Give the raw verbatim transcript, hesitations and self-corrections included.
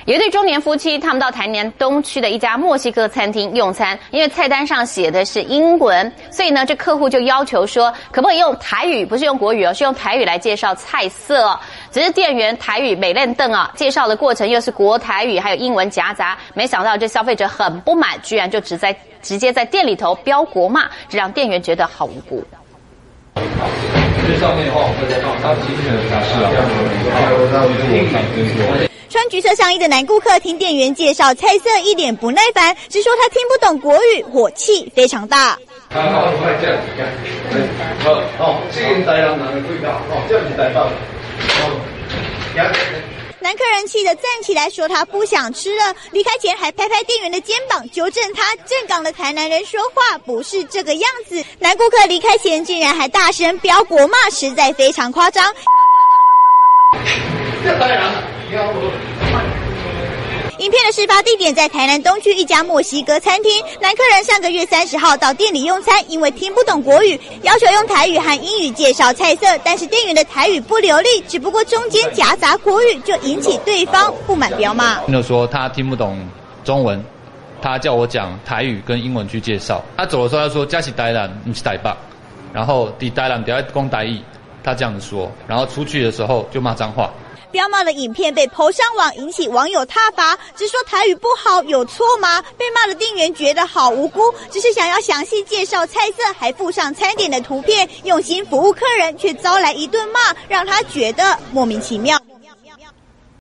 有一对中年夫妻，他们到台南东区的一家墨西哥餐厅用餐，因为菜单上写的是英文，所以呢，这客户就要求说，可不可以用台语，不是用国语哦，是用台语来介绍菜色哦。只是店员台语美练凳啊，介绍的过程又是国台语还有英文夹杂，没想到这消费者很不满，居然就直在直接在店里头飙国骂，这让店员觉得好无辜。 这上面的话，我会再放他其实的假释啊。 穿橘色上衣的男顾客听店员介绍菜色，一脸不耐烦，直说他听不懂国语，火气非常大。 好，好，快这样子干。好，哦，这个台南人的味道，哦，这样子台北。哦， 男客人气得站起来说他不想吃了，离开前还拍拍店员的肩膀，纠正他正港的台南人说话不是这个样子。男顾客离开前竟然还大声飙国骂，实在非常夸张。 这台南人， 影片的事发地点在台南东区一家墨西哥餐厅，男客人上个月三十号到店里用餐，因为听不懂国语，要求用台语和英语介绍菜色，但是店员的台语不流利，只不过中间夹杂国语，就引起对方不满飙骂。 就说他听不懂中文，他叫我讲台语跟英文去介绍。他走的时候他说这是台南，不是台北，然后在台南就要讲台语，他这样子说，然后出去的时候就骂脏话。 飙骂的影片被po上网，引起网友挞伐，只说台语不好有错吗？被骂的店员觉得好无辜，只是想要详细介绍菜色，还附上餐点的图片，用心服务客人，却遭来一顿骂，让他觉得莫名其妙。